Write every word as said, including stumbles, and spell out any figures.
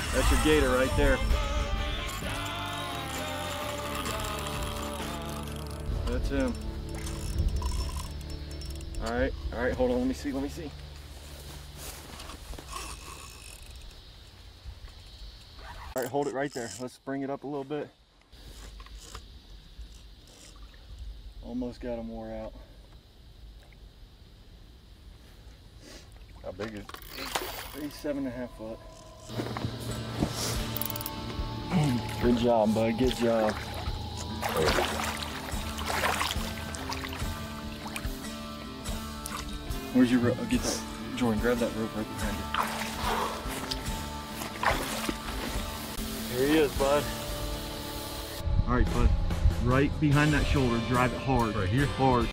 That's your gator right there. That's him. All right, all right, hold on, let me see, let me see. All right, hold it right there. Let's bring it up a little bit. Almost got him wore out. How big is he? He's seven and a half foot. Good job, bud, good job. Where's your rope? Oh, get that. Jordan, grab that rope right behind you. Here he is, bud. All right, bud. Right behind that shoulder, drive it hard. Right here? Hard.